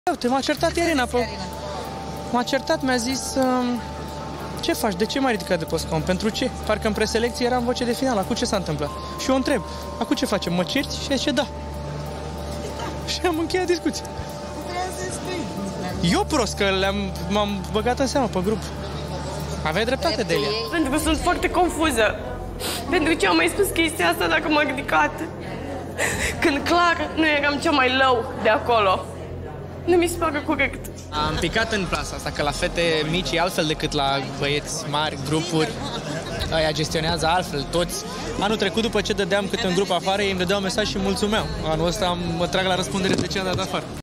Uite, m-a certat Irina. M-a certat, mi-a zis... Ce faci? De ce m-ai ridicat de pe scaun? Pentru ce? Parcă în preselecție era în voce de final. Acum ce s-a întâmplat? Și eu întreb. Acum ce facem? Mă cerți? Și zice da. Și am încheiat discuția. Eu prost că m-am băgat în seamă pe grup. Aveai dreptate, Delia. Pentru că sunt foarte confuză. Pentru ce am mai spus chestia asta dacă m-a ridicat? Când clar nu eram cea mai low de acolo. Nu mi se pare corect. Am picat în plasa asta, că la fete mici e altfel decât la băieți mari, grupuri. Aia gestionează altfel, toți. Anul trecut, după ce dădeam câte un grup afară, ei îmi dădeau mesaj și mulțumeau. Anul ăsta mă trag la răspundere de ce am dat afară.